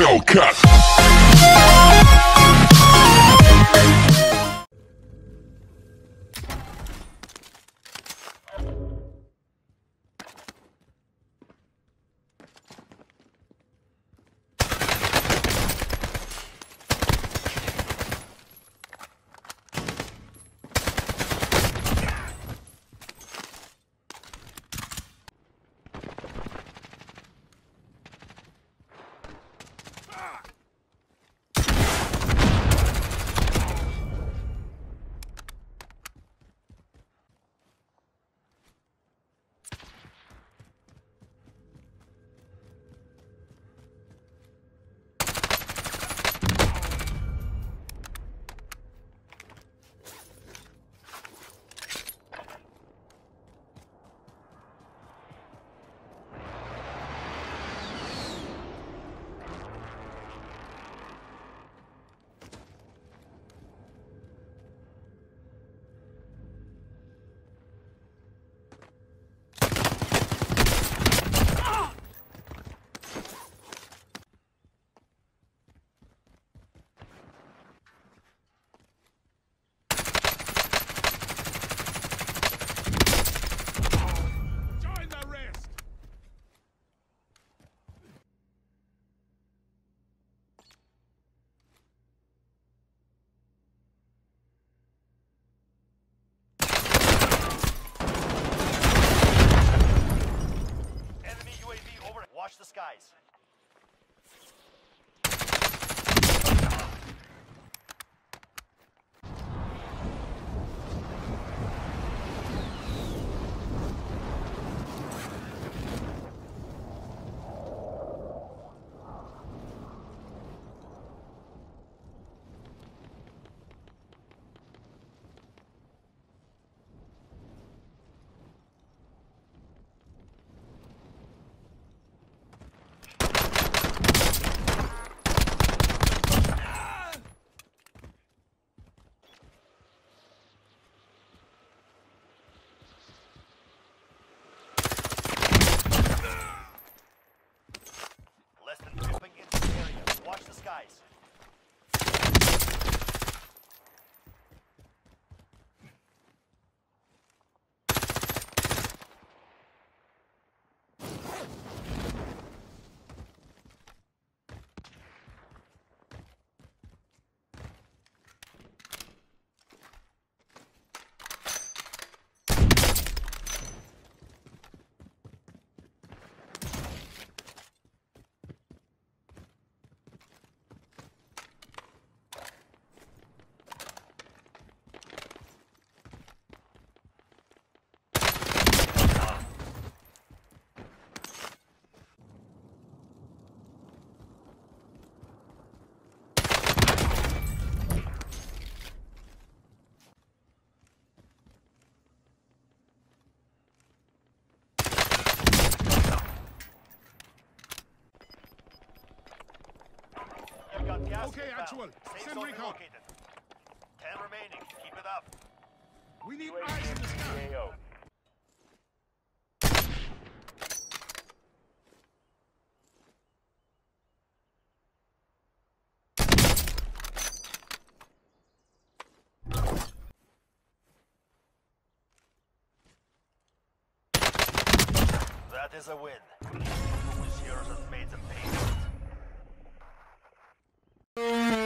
Hellcat. Watch the skies. Less than 2 ping into the area. Watch the skies. Gas Okay, inbound. actual. Safe Send zone recon. relocated. 10 remaining. Keep it up. We need eyes in the sky. AO. That is a win. Yours has made some pain.